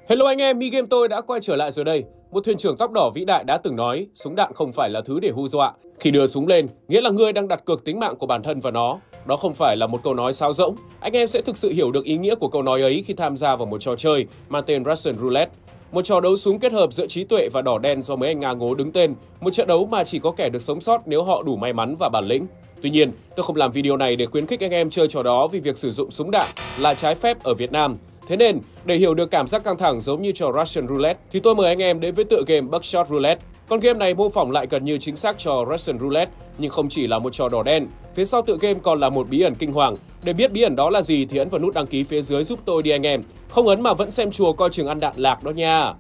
Hello anh em, Mi Game tôi đã quay trở lại rồi đây. Một thuyền trưởng tóc đỏ vĩ đại đã từng nói, súng đạn không phải là thứ để hù dọa. Khi đưa súng lên, nghĩa là ngươi đang đặt cược tính mạng của bản thân vào nó. Đó không phải là một câu nói sáo rỗng. Anh em sẽ thực sự hiểu được ý nghĩa của câu nói ấy khi tham gia vào một trò chơi mang tên Russian Roulette. Một trò đấu súng kết hợp giữa trí tuệ và đỏ đen do mấy anh Nga ngố đứng tên. Một trận đấu mà chỉ có kẻ được sống sót nếu họ đủ may mắn và bản lĩnh. Tuy nhiên, tôi không làm video này để khuyến khích anh em chơi trò đó vì việc sử dụng súng đạn là trái phép ở Việt Nam. Thế nên, để hiểu được cảm giác căng thẳng giống như trò Russian Roulette, thì tôi mời anh em đến với tựa game Buckshot Roulette. Con game này mô phỏng lại gần như chính xác trò Russian Roulette, nhưng không chỉ là một trò đỏ đen. Phía sau tựa game còn là một bí ẩn kinh hoàng. Để biết bí ẩn đó là gì thì ấn vào nút đăng ký phía dưới giúp tôi đi anh em. Không ấn mà vẫn xem chùa coi chừng ăn đạn lạc đó nha.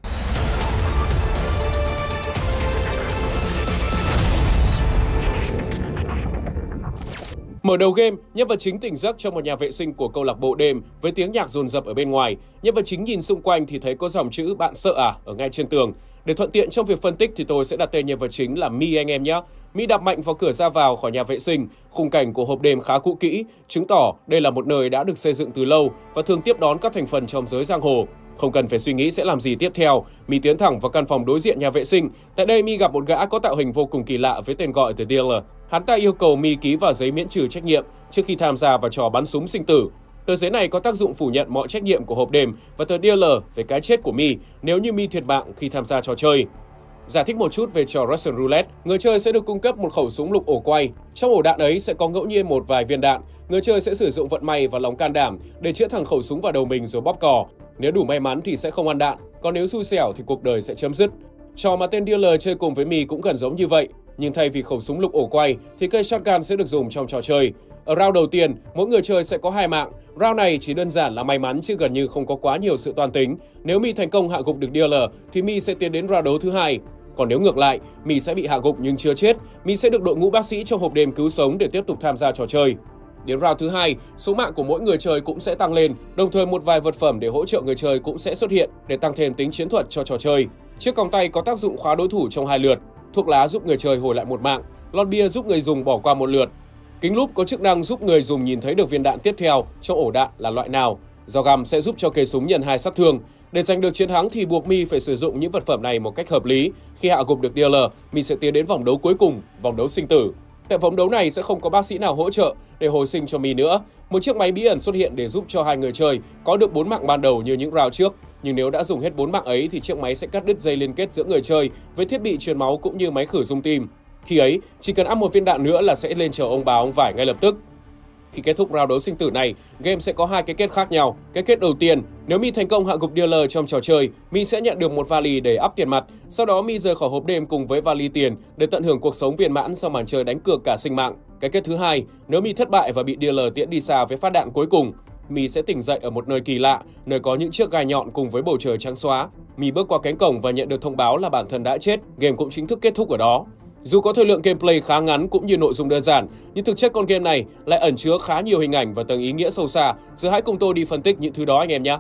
Mở đầu game, nhân vật chính tỉnh giấc trong một nhà vệ sinh của câu lạc bộ đêm với tiếng nhạc dồn dập ở bên ngoài. Nhân vật chính nhìn xung quanh thì thấy có dòng chữ "Bạn sợ à?" ở ngay trên tường. Để thuận tiện trong việc phân tích thì tôi sẽ đặt tên nhân vật chính là Mi anh em nhé. Mi đạp mạnh vào cửa ra vào khỏi nhà vệ sinh. Khung cảnh của hộp đêm khá cũ kỹ, chứng tỏ đây là một nơi đã được xây dựng từ lâu và thường tiếp đón các thành phần trong giới giang hồ. Không cần phải suy nghĩ sẽ làm gì tiếp theo, Mi tiến thẳng vào căn phòng đối diện nhà vệ sinh. Tại đây Mi gặp một gã có tạo hình vô cùng kỳ lạ với tên gọi The Dealer. Hắn ta yêu cầu Mi ký vào giấy miễn trừ trách nhiệm trước khi tham gia vào trò bắn súng sinh tử. Tờ giấy này có tác dụng phủ nhận mọi trách nhiệm của hộp đêm và The Dealer về cái chết của Mi nếu như Mi thiệt mạng khi tham gia trò chơi. Giải thích một chút về trò Russian Roulette, người chơi sẽ được cung cấp một khẩu súng lục ổ quay. Trong ổ đạn ấy sẽ có ngẫu nhiên một vài viên đạn. Người chơi sẽ sử dụng vận may và lòng can đảm để chĩa thẳng khẩu súng vào đầu mình rồi bóp cò. Nếu đủ may mắn thì sẽ không ăn đạn, còn nếu xui xẻo thì cuộc đời sẽ chấm dứt. Trò mà tên Dealer chơi cùng với Mi cũng gần giống như vậy, nhưng thay vì khẩu súng lục ổ quay thì cây shotgun sẽ được dùng trong trò chơi. Ở round đầu tiên, mỗi người chơi sẽ có 2 mạng. Round này chỉ đơn giản là may mắn chứ gần như không có quá nhiều sự toan tính. Nếu Mi thành công hạ gục được Dealer thì Mi sẽ tiến đến round đấu thứ 2. Còn nếu ngược lại, Mi sẽ bị hạ gục nhưng chưa chết, Mi sẽ được đội ngũ bác sĩ trong hộp đêm cứu sống để tiếp tục tham gia trò chơi. Đến round thứ 2, số mạng của mỗi người chơi cũng sẽ tăng lên, đồng thời một vài vật phẩm để hỗ trợ người chơi cũng sẽ xuất hiện để tăng thêm tính chiến thuật cho trò chơi. Chiếc còng tay có tác dụng khóa đối thủ trong 2 lượt, thuốc lá giúp người chơi hồi lại 1 mạng, lon bia giúp người dùng bỏ qua 1 lượt. Kính lúp có chức năng giúp người dùng nhìn thấy được viên đạn tiếp theo trong ổ đạn là loại nào. Dao găm sẽ giúp cho cây súng nhân 2 sát thương. Để giành được chiến thắng thì buộc Mi phải sử dụng những vật phẩm này một cách hợp lý. Khi hạ gục được Dealer, Mi sẽ tiến đến vòng đấu cuối cùng, vòng đấu sinh tử. Tại vòng đấu này sẽ không có bác sĩ nào hỗ trợ để hồi sinh cho Mi nữa. Một chiếc máy bí ẩn xuất hiện để giúp cho 2 người chơi có được 4 mạng ban đầu như những round trước. Nhưng nếu đã dùng hết 4 mạng ấy thì chiếc máy sẽ cắt đứt dây liên kết giữa người chơi với thiết bị truyền máu cũng như máy khử rung tim. Khi ấy, chỉ cần ăn một viên đạn nữa là sẽ lên chờ ông báo ông vải ngay lập tức. Khi kết thúc round đấu sinh tử này, game sẽ có 2 cái kết khác nhau. Cái kết đầu tiên, nếu Mi thành công hạ gục Dealer trong trò chơi, Mi sẽ nhận được một vali để up tiền mặt. Sau đó Mi rời khỏi hộp đêm cùng với vali tiền để tận hưởng cuộc sống viên mãn sau màn chơi đánh cược cả sinh mạng. Cái kết thứ hai, nếu Mi thất bại và bị Dealer tiễn đi xa với phát đạn cuối cùng, Mi sẽ tỉnh dậy ở một nơi kỳ lạ, nơi có những chiếc gai nhọn cùng với bầu trời trắng xóa. Mi bước qua cánh cổng và nhận được thông báo là bản thân đã chết. Game cũng chính thức kết thúc ở đó. Dù có thời lượng gameplay khá ngắn cũng như nội dung đơn giản, nhưng thực chất con game này lại ẩn chứa khá nhiều hình ảnh và tầng ý nghĩa sâu xa. Giờ hãy cùng tôi đi phân tích những thứ đó anh em nhé.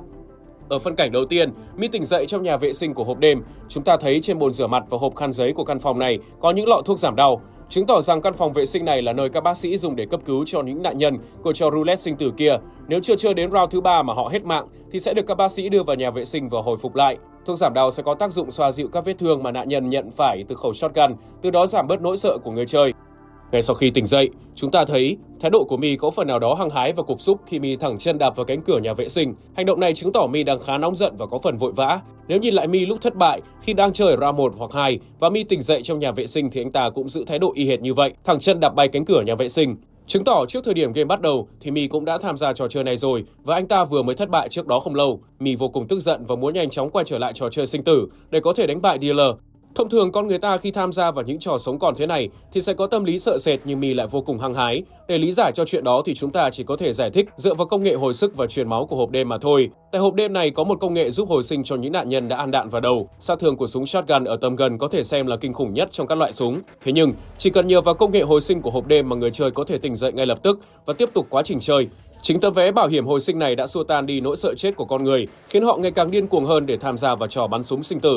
Ở phân cảnh đầu tiên, Mi tỉnh dậy trong nhà vệ sinh của hộp đêm. Chúng ta thấy trên bồn rửa mặt và hộp khăn giấy của căn phòng này có những lọ thuốc giảm đau, chứng tỏ rằng căn phòng vệ sinh này là nơi các bác sĩ dùng để cấp cứu cho những nạn nhân của trò roulette sinh tử kia. Nếu chưa chơi đến round thứ 3 mà họ hết mạng thì sẽ được các bác sĩ đưa vào nhà vệ sinh và hồi phục lại. Thuốc giảm đau sẽ có tác dụng xoa dịu các vết thương mà nạn nhân nhận phải từ khẩu shotgun, từ đó giảm bớt nỗi sợ của người chơi. Ngay sau khi tỉnh dậy, chúng ta thấy thái độ của Mi có phần nào đó hăng hái và cục xúc khi Mi thẳng chân đạp vào cánh cửa nhà vệ sinh. Hành động này chứng tỏ Mi đang khá nóng giận và có phần vội vã. Nếu nhìn lại Mi lúc thất bại khi đang chơi ở round 1 hoặc 2 và Mi tỉnh dậy trong nhà vệ sinh thì anh ta cũng giữ thái độ y hệt như vậy, thẳng chân đạp bay cánh cửa nhà vệ sinh. Chứng tỏ trước thời điểm game bắt đầu thì Mi cũng đã tham gia trò chơi này rồi và anh ta vừa mới thất bại trước đó không lâu. Mi vô cùng tức giận và muốn nhanh chóng quay trở lại trò chơi sinh tử để có thể đánh bại Dealer. Thông thường con người ta khi tham gia vào những trò sống còn thế này thì sẽ có tâm lý sợ sệt, nhưng Mi lại vô cùng hăng hái. Để lý giải cho chuyện đó thì chúng ta chỉ có thể giải thích dựa vào công nghệ hồi sức và truyền máu của hộp đêm mà thôi. Tại hộp đêm này có một công nghệ giúp hồi sinh cho những nạn nhân đã ăn đạn vào đầu. Sát thương của súng shotgun ở tầm gần có thể xem là kinh khủng nhất trong các loại súng. Thế nhưng chỉ cần nhờ vào công nghệ hồi sinh của hộp đêm mà người chơi có thể tỉnh dậy ngay lập tức và tiếp tục quá trình chơi. Chính tấm vé bảo hiểm hồi sinh này đã xua tan đi nỗi sợ chết của con người, khiến họ ngày càng điên cuồng hơn để tham gia vào trò bắn súng sinh tử.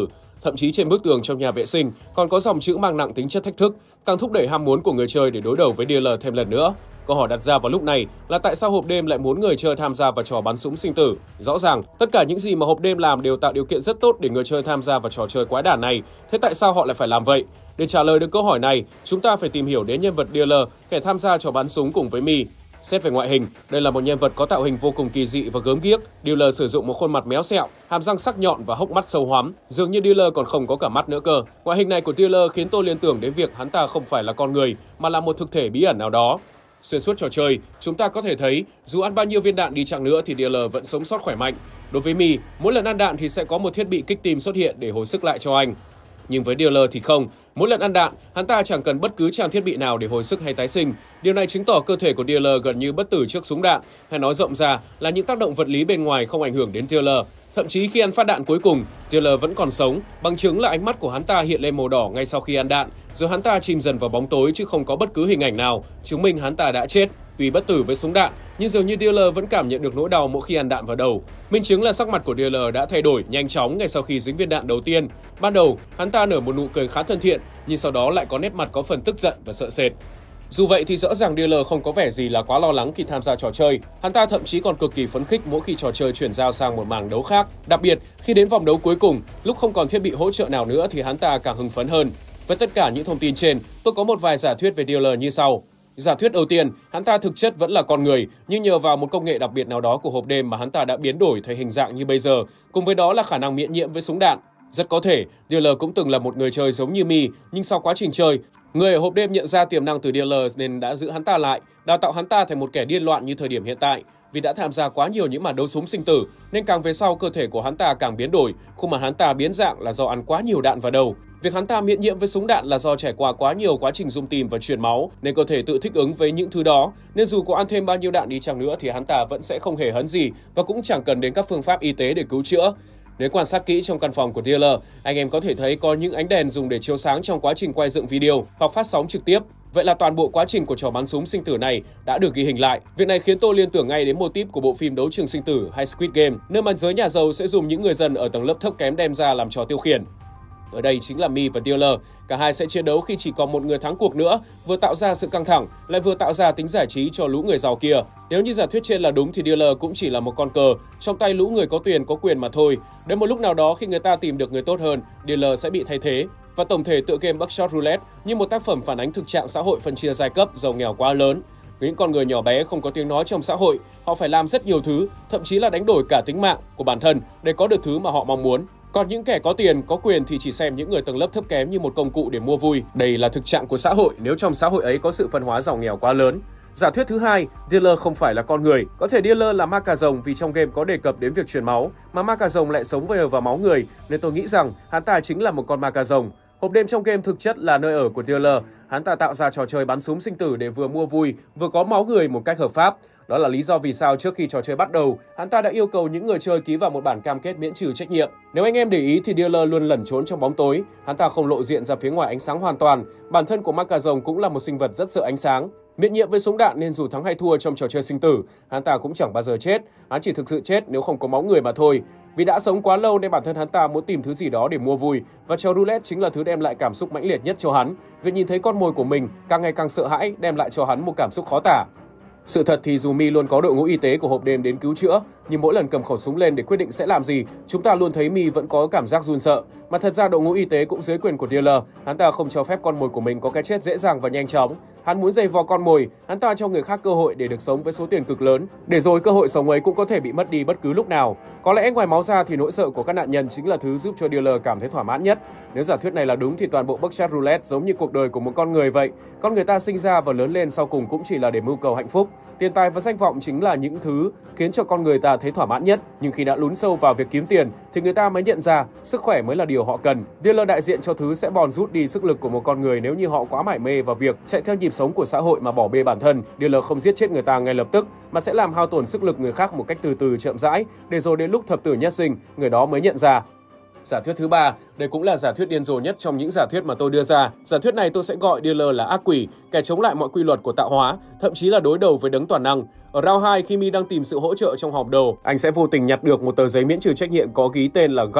Thậm chí trên bức tường trong nhà vệ sinh còn có dòng chữ mang nặng tính chất thách thức, càng thúc đẩy ham muốn của người chơi để đối đầu với dealer thêm lần nữa. Câu hỏi đặt ra vào lúc này là tại sao hộp đêm lại muốn người chơi tham gia vào trò bắn súng sinh tử? Rõ ràng, tất cả những gì mà hộp đêm làm đều tạo điều kiện rất tốt để người chơi tham gia vào trò chơi quái đản này. Thế tại sao họ lại phải làm vậy? Để trả lời được câu hỏi này, chúng ta phải tìm hiểu đến nhân vật dealer, kẻ tham gia trò bắn súng cùng với Mi. Xét về ngoại hình, đây là một nhân vật có tạo hình vô cùng kỳ dị và gớm ghiếc. Dealer sử dụng một khuôn mặt méo xẹo, hàm răng sắc nhọn và hốc mắt sâu hoắm. Dường như dealer còn không có cả mắt nữa cơ. Ngoại hình này của dealer khiến tôi liên tưởng đến việc hắn ta không phải là con người, mà là một thực thể bí ẩn nào đó. Xuyên suốt trò chơi, chúng ta có thể thấy dù ăn bao nhiêu viên đạn đi chăng nữa thì dealer vẫn sống sót khỏe mạnh. Đối với Mi, mỗi lần ăn đạn thì sẽ có một thiết bị kích tim xuất hiện để hồi sức lại cho anh. Nhưng với dealer thì không, mỗi lần ăn đạn, hắn ta chẳng cần bất cứ trang thiết bị nào để hồi sức hay tái sinh. Điều này chứng tỏ cơ thể của dealer gần như bất tử trước súng đạn, hay nói rộng ra là những tác động vật lý bên ngoài không ảnh hưởng đến dealer. Thậm chí khi ăn phát đạn cuối cùng, dealer vẫn còn sống, bằng chứng là ánh mắt của hắn ta hiện lên màu đỏ ngay sau khi ăn đạn, rồi hắn ta chìm dần vào bóng tối chứ không có bất cứ hình ảnh nào chứng minh hắn ta đã chết. Tuy bất tử với súng đạn, nhưng dường như dealer vẫn cảm nhận được nỗi đau mỗi khi ăn đạn vào đầu. Minh chứng là sắc mặt của dealer đã thay đổi nhanh chóng ngay sau khi dính viên đạn đầu tiên. Ban đầu, hắn ta nở một nụ cười khá thân thiện, nhưng sau đó lại có nét mặt có phần tức giận và sợ sệt. Dù vậy thì rõ ràng dealer không có vẻ gì là quá lo lắng khi tham gia trò chơi. Hắn ta thậm chí còn cực kỳ phấn khích mỗi khi trò chơi chuyển giao sang một mảng đấu khác. Đặc biệt, khi đến vòng đấu cuối cùng, lúc không còn thiết bị hỗ trợ nào nữa thì hắn ta càng hưng phấn hơn. Với tất cả những thông tin trên, tôi có một vài giả thuyết về dealer như sau. Giả thuyết đầu tiên, hắn ta thực chất vẫn là con người, nhưng nhờ vào một công nghệ đặc biệt nào đó của hộp đêm mà hắn ta đã biến đổi thành hình dạng như bây giờ, cùng với đó là khả năng miễn nhiễm với súng đạn. Rất có thể, dealer cũng từng là một người chơi giống như Mi, nhưng sau quá trình chơi, người ở hộp đêm nhận ra tiềm năng từ dealer nên đã giữ hắn ta lại, đào tạo hắn ta thành một kẻ điên loạn như thời điểm hiện tại. Vì đã tham gia quá nhiều những màn đấu súng sinh tử, nên càng về sau cơ thể của hắn ta càng biến đổi, khuôn mặt hắn ta biến dạng là do ăn quá nhiều đạn vào đầu. Việc hắn ta miễn nhiễm với súng đạn là do trải qua quá nhiều quá trình rung tim và truyền máu, nên cơ thể tự thích ứng với những thứ đó. Nên dù có ăn thêm bao nhiêu đạn đi chăng nữa thì hắn ta vẫn sẽ không hề hấn gì và cũng chẳng cần đến các phương pháp y tế để cứu chữa. Nếu quan sát kỹ trong căn phòng của dealer, anh em có thể thấy có những ánh đèn dùng để chiếu sáng trong quá trình quay dựng video hoặc phát sóng trực tiếp. Vậy là toàn bộ quá trình của trò bắn súng sinh tử này đã được ghi hình lại. Việc này khiến tôi liên tưởng ngay đến mô típ của bộ phim Đấu trường sinh tử hay Squid Game, nơi mà giới nhà giàu sẽ dùng những người dân ở tầng lớp thấp kém đem ra làm trò tiêu khiển. Ở đây chính là Mi và dealer, cả hai sẽ chiến đấu khi chỉ còn một người thắng cuộc nữa, vừa tạo ra sự căng thẳng, lại vừa tạo ra tính giải trí cho lũ người giàu kia. Nếu như giả thuyết trên là đúng thì dealer cũng chỉ là một con cờ trong tay lũ người có tiền có quyền mà thôi. Đến một lúc nào đó khi người ta tìm được người tốt hơn, dealer sẽ bị thay thế. Và tổng thể tựa game Buckshot Roulette như một tác phẩm phản ánh thực trạng xã hội phân chia giai cấp giàu nghèo quá lớn. Những con người nhỏ bé không có tiếng nói trong xã hội, họ phải làm rất nhiều thứ, thậm chí là đánh đổi cả tính mạng của bản thân để có được thứ mà họ mong muốn. Còn những kẻ có tiền, có quyền thì chỉ xem những người tầng lớp thấp kém như một công cụ để mua vui. Đây là thực trạng của xã hội nếu trong xã hội ấy có sự phân hóa giàu nghèo quá lớn. Giả thuyết thứ hai, dealer không phải là con người. Có thể dealer là ma cà rồng vì trong game có đề cập đến việc truyền máu, mà ma cà rồng lại sống nhờ vào máu người, nên tôi nghĩ rằng hắn ta chính là một con ma cà rồng. Hộp đêm trong game thực chất là nơi ở của dealer. Hắn ta tạo ra trò chơi bắn súng sinh tử để vừa mua vui, vừa có máu người một cách hợp pháp. Đó là lý do vì sao trước khi trò chơi bắt đầu, hắn ta đã yêu cầu những người chơi ký vào một bản cam kết miễn trừ trách nhiệm. Nếu anh em để ý thì dealer luôn lẩn trốn trong bóng tối, hắn ta không lộ diện ra phía ngoài ánh sáng hoàn toàn. Bản thân của ma cà rồng cũng là một sinh vật rất sợ ánh sáng. Miễn nhiễm với súng đạn nên dù thắng hay thua trong trò chơi sinh tử, hắn ta cũng chẳng bao giờ chết. Hắn chỉ thực sự chết nếu không có máu người mà thôi. Vì đã sống quá lâu nên bản thân hắn ta muốn tìm thứ gì đó để mua vui, và trò roulette chính là thứ đem lại cảm xúc mãnh liệt nhất cho hắn. Việc nhìn thấy con mồi của mình càng ngày càng sợ hãi đem lại cho hắn một cảm xúc khó tả. Sự thật thì dù Mi luôn có đội ngũ y tế của hộp đêm đến cứu chữa, nhưng mỗi lần cầm khẩu súng lên để quyết định sẽ làm gì, chúng ta luôn thấy Mi vẫn có cảm giác run sợ. Mà thật ra đội ngũ y tế cũng dưới quyền của dealer, hắn ta không cho phép con mồi của mình có cái chết dễ dàng và nhanh chóng. Hắn muốn giày vò con mồi, hắn ta cho người khác cơ hội để được sống với số tiền cực lớn, để rồi cơ hội sống ấy cũng có thể bị mất đi bất cứ lúc nào. Có lẽ ngoài máu ra thì nỗi sợ của các nạn nhân chính là thứ giúp cho dealer cảm thấy thỏa mãn nhất. Nếu giả thuyết này là đúng thì toàn bộ Buckshot Roulette giống như cuộc đời của một con người vậy. Con người ta sinh ra và lớn lên sau cùng cũng chỉ là để mưu cầu hạnh phúc. Tiền tài và danh vọng chính là những thứ khiến cho con người ta thấy thỏa mãn nhất. Nhưng khi đã lún sâu vào việc kiếm tiền thì người ta mới nhận ra sức khỏe mới là điều họ cần. Dealer đại diện cho thứ sẽ bòn rút đi sức lực của một con người nếu như họ quá mải mê vào việc chạy theo nhịp sống của xã hội mà bỏ bê bản thân. Dealer không giết chết người ta ngay lập tức mà sẽ làm hao tổn sức lực người khác một cách từ từ chậm rãi, để rồi đến lúc thập tử nhất sinh, người đó mới nhận ra. Giả thuyết thứ ba, đây cũng là giả thuyết điên rồ nhất trong những giả thuyết mà tôi đưa ra. Giả thuyết này tôi sẽ gọi dealer là ác quỷ, kẻ chống lại mọi quy luật của tạo hóa, thậm chí là đối đầu với đấng toàn năng. Ở round 2, khi Mi đang tìm sự hỗ trợ trong hòm đồ, anh sẽ vô tình nhặt được một tờ giấy miễn trừ trách nhiệm có ghi tên là God.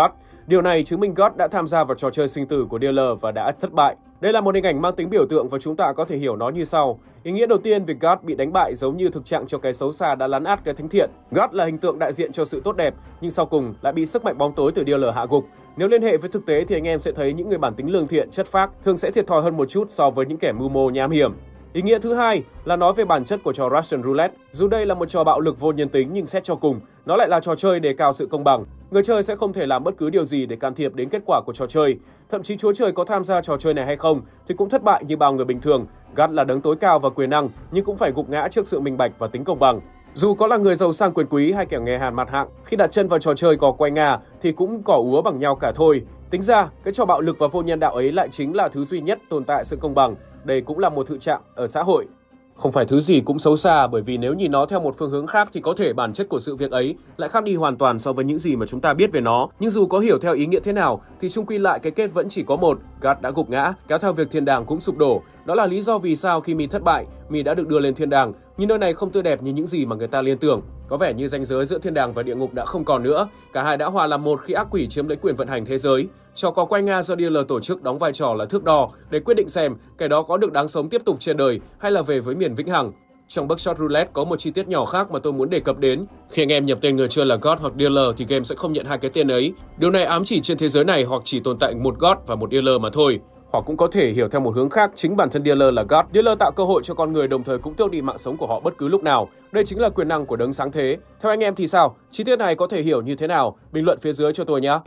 Điều này chứng minh God đã tham gia vào trò chơi sinh tử của dealer và đã thất bại. Đây là một hình ảnh mang tính biểu tượng và chúng ta có thể hiểu nó như sau. Ý nghĩa đầu tiên, việc God bị đánh bại giống như thực trạng cho cái xấu xa đã lấn át cái thánh thiện. God là hình tượng đại diện cho sự tốt đẹp, nhưng sau cùng lại bị sức mạnh bóng tối từ dealer hạ gục. Nếu liên hệ với thực tế thì anh em sẽ thấy những người bản tính lương thiện, chất phác thường sẽ thiệt thòi hơn một chút so với những kẻ mưu mô nham hiểm. Ý nghĩa thứ hai là nói về bản chất của trò Russian Roulette. Dù đây là một trò bạo lực vô nhân tính nhưng xét cho cùng, nó lại là trò chơi đề cao sự công bằng. Người chơi sẽ không thể làm bất cứ điều gì để can thiệp đến kết quả của trò chơi. Thậm chí Chúa Trời có tham gia trò chơi này hay không thì cũng thất bại như bao người bình thường. God là đấng tối cao và quyền năng nhưng cũng phải gục ngã trước sự minh bạch và tính công bằng. Dù có là người giàu sang quyền quý hay kẻ nghèo hèn mặt hạng, khi đặt chân vào trò chơi cò quay ngà thì cũng cỏ úa bằng nhau cả thôi. Tính ra, cái trò bạo lực và vô nhân đạo ấy lại chính là thứ duy nhất tồn tại sự công bằng. Đây cũng là một thực trạng ở xã hội. Không phải thứ gì cũng xấu xa, bởi vì nếu nhìn nó theo một phương hướng khác thì có thể bản chất của sự việc ấy lại khác đi hoàn toàn so với những gì mà chúng ta biết về nó. Nhưng dù có hiểu theo ý nghĩa thế nào thì chung quy lại cái kết vẫn chỉ có một, God đã gục ngã, kéo theo việc thiên đàng cũng sụp đổ. Đó là lý do vì sao khi Mi thất bại, Mi đã được đưa lên thiên đàng, nhưng nơi này không tươi đẹp như những gì mà người ta liên tưởng. Có vẻ như ranh giới giữa thiên đàng và địa ngục đã không còn nữa, cả hai đã hòa làm một khi ác quỷ chiếm lấy quyền vận hành thế giới. Trò cò quay Nga do dealer tổ chức đóng vai trò là thước đo để quyết định xem kẻ đó có được đáng sống tiếp tục trên đời hay là về với miền vĩnh hằng. Trong Buckshot Roulette có một chi tiết nhỏ khác mà tôi muốn đề cập đến. Khi anh em nhập tên người chơi là God hoặc Dealer thì game sẽ không nhận hai cái tên ấy. Điều này ám chỉ trên thế giới này hoặc chỉ tồn tại một God và một Dealer mà thôi. Hoặc cũng có thể hiểu theo một hướng khác, chính bản thân Dealer là God. Dealer tạo cơ hội cho con người đồng thời cũng tước đi mạng sống của họ bất cứ lúc nào. Đây chính là quyền năng của đấng sáng thế. Theo anh em thì sao? Chi tiết này có thể hiểu như thế nào? Bình luận phía dưới cho tôi nhé.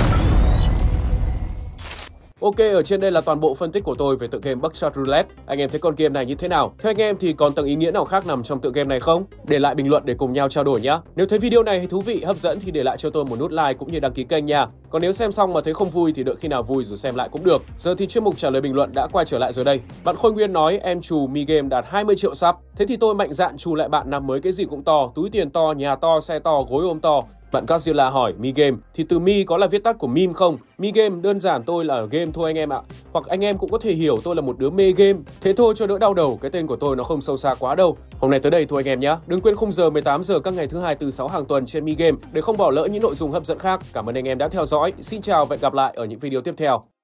Ok, ở trên đây là toàn bộ phân tích của tôi về tựa game Buckshot Roulette. Anh em thấy con game này như thế nào? Theo anh em thì còn tầng ý nghĩa nào khác nằm trong tựa game này không? Để lại bình luận để cùng nhau trao đổi nhé. Nếu thấy video này thú vị, hấp dẫn thì để lại cho tôi một nút like cũng như đăng ký kênh nha. Còn nếu xem xong mà thấy không vui thì đợi khi nào vui rồi xem lại cũng được. Giờ thì chuyên mục trả lời bình luận đã quay trở lại rồi đây. Bạn Khôi Nguyên nói em trù Mi Game đạt 20 triệu sub. Thế thì tôi mạnh dạn trù lại bạn năm mới cái gì cũng to, túi tiền to, nhà to, xe to, gối ôm to. Bạn Godzilla hỏi Mi Game thì từ Mi có là viết tắt của meme không? Mi Game đơn giản tôi là game thôi anh em ạ. Hoặc anh em cũng có thể hiểu tôi là một đứa mê game. Thế thôi cho đỡ đau đầu, cái tên của tôi nó không sâu xa quá đâu. Hôm nay tới đây thôi anh em nhé. Đừng quên khung giờ 18 giờ các ngày thứ hai từ 6 hàng tuần trên Mi Game để không bỏ lỡ những nội dung hấp dẫn khác. Cảm ơn anh em đã theo dõi. Xin chào và hẹn gặp lại ở những video tiếp theo.